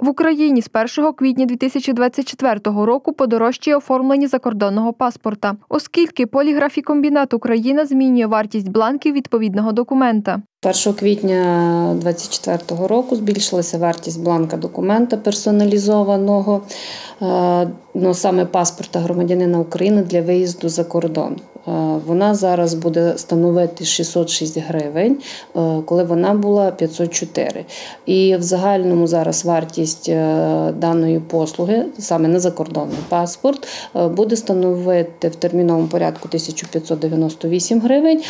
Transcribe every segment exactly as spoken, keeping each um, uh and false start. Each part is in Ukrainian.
В Україні з першого квітня дві тисячі двадцять четвертого року подорожчає оформлення закордонного паспорта, оскільки поліграфікомбінат Україна змінює вартість бланків відповідного документа. першого квітня дві тисячі двадцять четвертого року збільшилася вартість бланка документа персоналізованого, ну, саме паспорта громадянина України для виїзду за кордон. Вона зараз буде становити шістсот шість гривень, коли вона була п'ятсот чотири. І в загальному зараз вартість даної послуги, саме на закордонний паспорт, буде становити в терміновому порядку тисячу п'ятсот дев'яносто вісім гривень,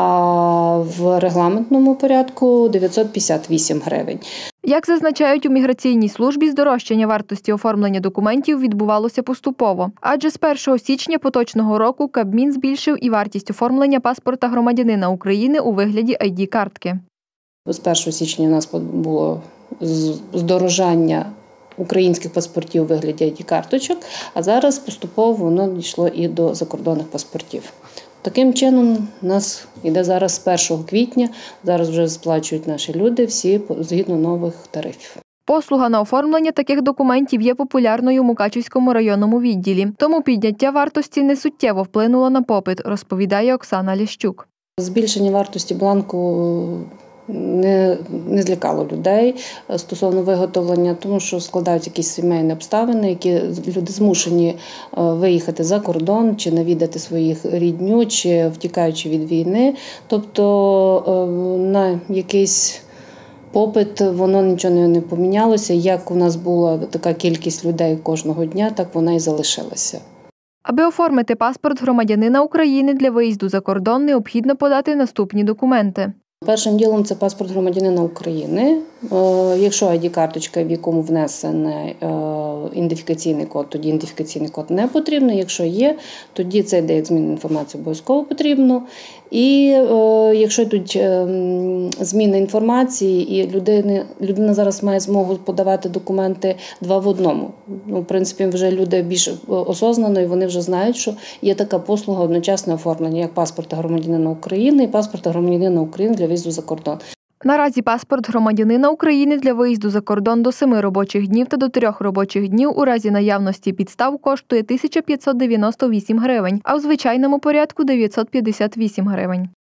а в регламентному порядку дев'ятсот п'ятдесят вісім гривень. Як зазначають у міграційній службі, здорожчання вартості оформлення документів відбувалося поступово. Адже з першого січня поточного року Кабмін збільшив і вартість оформлення паспорта громадянина України у вигляді ай ді-картки. З першого січня у нас було здорожання українських паспортів у вигляді ай ді-карточок, а зараз поступово воно дійшло і до закордонних паспортів. Таким чином, у нас йде зараз з першого квітня, зараз вже сплачують наші люди всі згідно нових тарифів. Послуга на оформлення таких документів є популярною в Мукачівському районному відділі. Тому підняття вартості не суттєво вплинуло на попит, розповідає Оксана Ліщук. Збільшення вартості бланку не, не злякало людей стосовно виготовлення, тому що складаються якісь сімейні обставини, які люди змушені виїхати за кордон, чи навідати своїх рідню, чи втікаючи від війни. Тобто на якийсь попит воно нічого не помінялося. Як у нас була така кількість людей кожного дня, так вона і залишилася. Аби оформити паспорт громадянина України для виїзду за кордон, необхідно подати наступні документи. Першим ділом це паспорт громадянина України. Якщо ай ді-карточка, в якому внесений ідентифікаційний код, тоді ідентифікаційний код не потрібно. Якщо є, тоді це йде як зміна інформації, обов'язково потрібно. І якщо йдуть зміни інформації, і людина, людина зараз має змогу подавати документи два в одному. Ну, в принципі, вже люди більш осознано, і вони вже знають, що є така послуга одночасне оформлення, як паспорта громадянина України і паспорта громадянина України для виїзду за кордон. Наразі паспорт громадянина України для виїзду за кордон до семи робочих днів та до трьох робочих днів у разі наявності підстав коштує тисячу п'ятсот дев'яносто вісім гривень, а в звичайному порядку – дев'ятсот п'ятдесят вісім гривень.